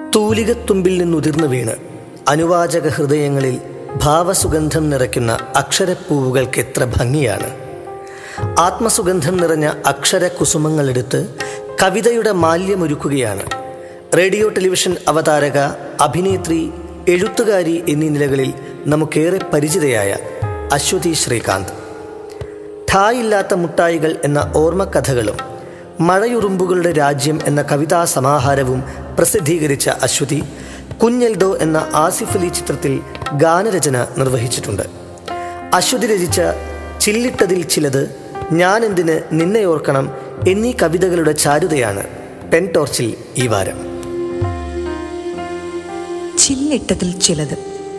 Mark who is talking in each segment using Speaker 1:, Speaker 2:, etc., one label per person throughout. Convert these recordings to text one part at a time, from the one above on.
Speaker 1: തൂലികത്തുമ്പിൽ നിന്നുതിർന്നു വീണ് അനുവാചക ഹൃദയങ്ങളിൽ ഭാവസുഗന്ധം നിറയ്ക്കുന്ന അക്ഷരപ്പൂവുകൾക്ക് എത്ര ഭംഗിയാണ്. ആത്മസുഗന്ധം നിറഞ്ഞ അക്ഷരകുസുമങ്ങളെടുത്ത് കവിതയുടെ മാല്യമൊരുക്കുകയാണ് റേഡിയോ ടെലിവിഷൻ അവതാരക, അഭിനേത്രി, എഴുത്തുകാരി എന്നീ നിലകളിൽ നമുക്കേറെ പരിചിതയായ അശ്വതി ശ്രീകാന്ത്. ഠായില്ലാത്ത മുട്ടായികൾ എന്ന ഓർമ്മക്കഥകളും മഴയുറുമ്പുകളുടെ രാജ്യം എന്ന കവിതാ സമാഹാരവും പ്രസിദ്ധീകരിച്ച അശ്വതി കുഞ്ഞെൽദോ എന്ന ആസിഫ് അലി ചിത്രത്തിൽ ഗാനരചന നിർവഹിച്ചിട്ടുണ്ട്. അശ്വതി രചിച്ച ചില്ലിട്ടതിൽ ചിലത്, ഞാനെന്തിന് നിന്നെ ഓർക്കണം എന്നീ കവിതകളുടെ ചാരുതയാണ് പെൻടോർച്ചിൽ ഈ വാരം.
Speaker 2: ചില്ലിട്ടതിൽ ചിലത്.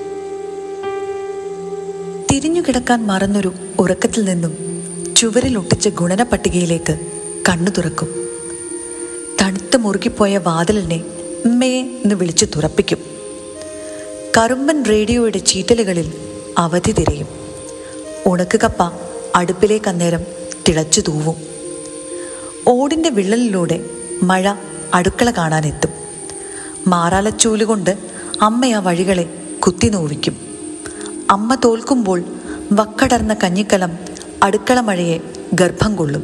Speaker 2: തിരിഞ്ഞുകിടക്കാൻ മറന്നൊരു ഉറക്കത്തിൽ നിന്നും ചുവരിലൊട്ടിച്ച ഗുണന പട്ടികയിലേക്ക് കണ്ണു തുറക്കും. തണുത്ത് മുറുകിപ്പോയ വാതിലിനെ മേ എന്ന് വിളിച്ചു തുറപ്പിക്കും. കറുമ്പൻ റേഡിയോയുടെ ചീറ്റലുകളിൽ അവധി തിരയും. ഉണക്കുകപ്പ അടുപ്പിലേക്ക് അന്നേരം തിളച്ചു തൂവും. ഓടിൻ്റെ വിള്ളലിലൂടെ മഴ അടുക്കള കാണാനെത്തും. മാറാലച്ചൂലുകൊണ്ട് അമ്മ ആ വഴികളെ കുത്തി നോവിക്കും. അമ്മ തോൽക്കുമ്പോൾ വക്കടർന്ന കഞ്ഞിക്കലം അടുക്കള മഴയെ ഗർഭം കൊള്ളും.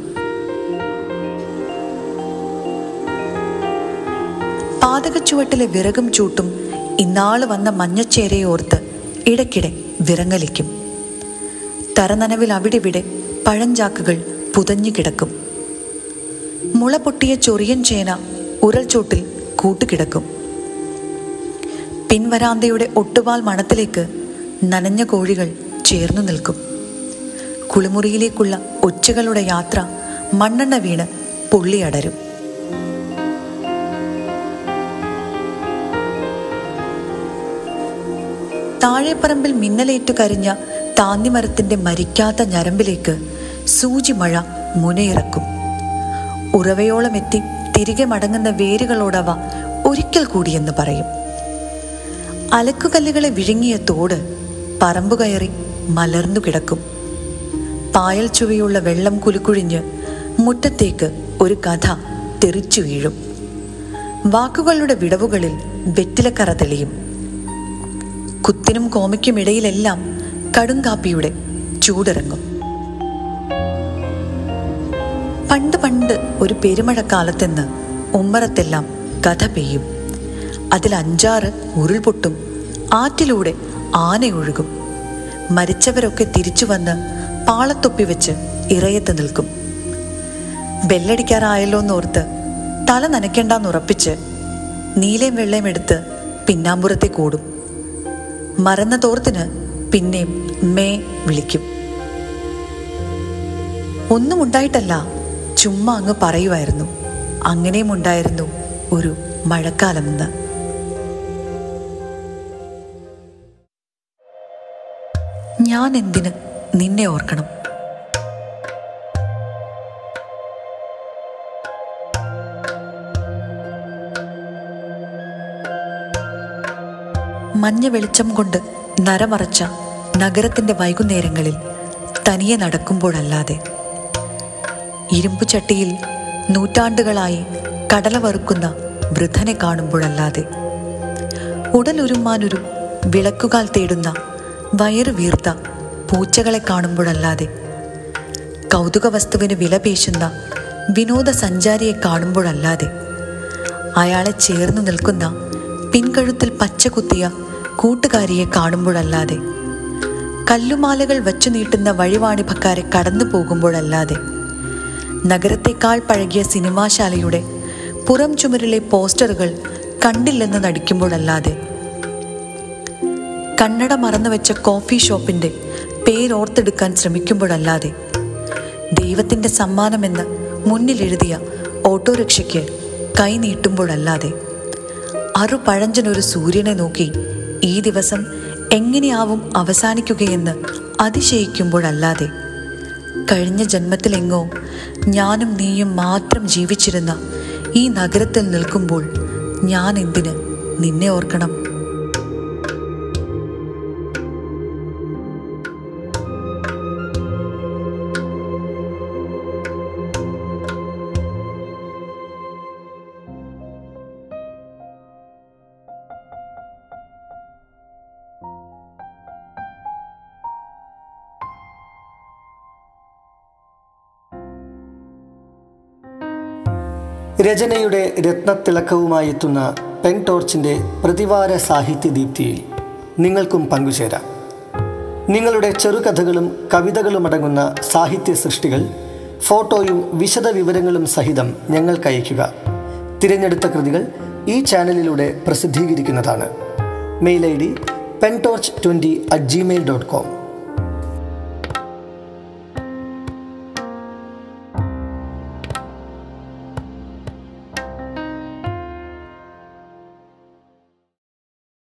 Speaker 2: പാതകച്ചുവട്ടിലെ വിറകും ചൂട്ടും ഇന്നാള് വന്ന മഞ്ഞച്ചേരയോർത്ത് ഇടയ്ക്കിടെ വിറങ്ങലിക്കും. തറനനവിൽ അവിടിവിടെ പഴഞ്ചാക്കുകൾ പുതഞ്ഞു കിടക്കും. മുള പൊട്ടിയ ചൊറിയൻ ചേന ഉരൽച്ചോട്ടിൽ കൂട്ടുകിടക്കും. പിൻവരാന്തയുടെ ഒട്ടുപാൽ മണത്തിലേക്ക് നനഞ്ഞ കോഴികൾ ചേർന്നു നിൽക്കും. കുളിമുറിയിലേക്കുള്ള ഒച്ചകളുടെ യാത്ര മണ്ണെണ്ണ വീണ് പൊള്ളിയടരും. താഴെപ്പറമ്പിൽ മിന്നലേറ്റു കരിഞ്ഞ താന്നിമരത്തിന്റെ മരിക്കാത്ത ഞരമ്പിലേക്ക് സൂചി മഴ മുനയിറക്കും. ഉറവയോളം എത്തി തിരികെ മടങ്ങുന്ന വേരുകളോടവ ഒരിക്കൽ കൂടിയെന്ന് പറയും. അലക്കുകല്ലുകളെ വിഴുങ്ങിയ തോട് പറമ്പു കയറി മലർന്നു കിടക്കും. പായൽ ചുവയുള്ള വെള്ളം കുലുക്കുഴിഞ്ഞ് മുറ്റത്തേക്ക് ഒരു കഥ തെറിച്ചു വീഴും. വാക്കുകളുടെ വിടവുകളിൽ വെറ്റിലക്കറ തെളിയും. കുത്തിനും കോമയ്ക്കുമിടയിലെല്ലാം കടുങ്കാപ്പിയുടെ ചൂടിറങ്ങും. പണ്ട് ഒരു പെരുമഴക്കാലത്തെന്ന് ഉമ്മറത്തെല്ലാം കഥ പെയ്യും. അതിൽ 5-6 ഉരുൾപൊട്ടും. ആറ്റിലൂടെ ആനയൊഴുകും. മരിച്ചവരൊക്കെ തിരിച്ചു വന്ന് പാളത്തൊപ്പി വെച്ച് ഇറയത്ത് നിൽക്കും. ബെല്ലടിക്കാറായല്ലോന്നോർത്ത് തല നനയ്ക്കണ്ടെന്നുറപ്പിച്ച് നീലയും വെള്ളയും എടുത്ത് പിന്നാമ്പുറത്തെ കൂടും. മറന്ന തോർത്തിന് പിന്നെയും മേ വിളിക്കും. ഒന്നും ഉണ്ടായിട്ടല്ല, ചുമ്മാ അങ്ങ് പറയുമായിരുന്നു. അങ്ങനെയും ഉണ്ടായിരുന്നു ഒരു മഴക്കാലമെന്ന്. ഞാൻ എന്തിന് നിന്നെ ഓർക്കണം. മഞ്ഞ വെളിച്ചം കൊണ്ട് നരമറച്ച നഗരത്തിൻ്റെ വൈകുന്നേരങ്ങളിൽ തനിയെ നടക്കുമ്പോഴല്ലാതെ, ഇരുമ്പുചട്ടിയിൽ നൂറ്റാണ്ടുകളായി കടല വറുക്കുന്ന വൃദ്ധനെ കാണുമ്പോഴല്ലാതെ, ഉടലുരുമാനൊരു വിളക്കുകാൽ തേടുന്ന വയറു വീർത്ത പൂച്ചകളെ കാണുമ്പോഴല്ലാതെ, കൗതുക വസ്തുവിന് വിലപേശുന്ന വിനോദസഞ്ചാരിയെ കാണുമ്പോഴല്ലാതെ, അയാളെ ചേർന്നു നിൽക്കുന്ന പിൻകഴുത്തിൽ പച്ച കുത്തിയ കൂട്ടുകാരിയെ കാണുമ്പോഴല്ലാതെ, കല്ലുമാലകൾ വച്ചു നീട്ടുന്ന വഴിവാണിഭക്കാരെ കടന്നു പോകുമ്പോഴല്ലാതെ, നഗരത്തെക്കാൾ പഴകിയ സിനിമാശാലയുടെ പുറം ചുമരിലെ പോസ്റ്ററുകൾ കണ്ടില്ലെന്ന് നടിക്കുമ്പോഴല്ലാതെ, കണ്ണട മറന്നുവെച്ച കോഫി ഷോപ്പിൻ്റെ പേരോർത്തെടുക്കാൻ ശ്രമിക്കുമ്പോഴല്ലാതെ, ദൈവത്തിൻ്റെ സമ്മാനമെന്ന് മുന്നിലെഴുതിയ ഓട്ടോറിക്ഷയ്ക്ക് കൈ നീട്ടുമ്പോഴല്ലാതെ, അറുപഴഞ്ചനൊരു സൂര്യനെ നോക്കി ഈ ദിവസം എങ്ങനെയാവും അവസാനിക്കുകയെന്ന് അതിശയിക്കുമ്പോഴല്ലാതെ, കഴിഞ്ഞ ജന്മത്തിലെങ്ങോ ഞാനും നീയും മാത്രം ജീവിച്ചിരുന്ന ഈ നഗരത്തിൽ നിൽക്കുമ്പോൾ ഞാൻ എന്തിന് നിന്നെ ഓർക്കണം.
Speaker 1: രചനയുടെ രത്നത്തിളക്കവുമായി എത്തുന്ന പെൻടോർച്ചിൻ്റെ പ്രതിവാര സാഹിത്യദീപ്തിയിൽ നിങ്ങൾക്കും പങ്കുചേരാം. നിങ്ങളുടെ ചെറുകഥകളും കവിതകളും അടങ്ങുന്ന സാഹിത്യ സൃഷ്ടികൾ ഫോട്ടോയും വിശദ വിവരങ്ങളും സഹിതം ഞങ്ങൾക്ക് അയയ്ക്കുക. തിരഞ്ഞെടുത്ത കൃതികൾ ഈ ചാനലിലൂടെ പ്രസിദ്ധീകരിക്കുന്നതാണ്. Mail ID pentorch20@gmail.com.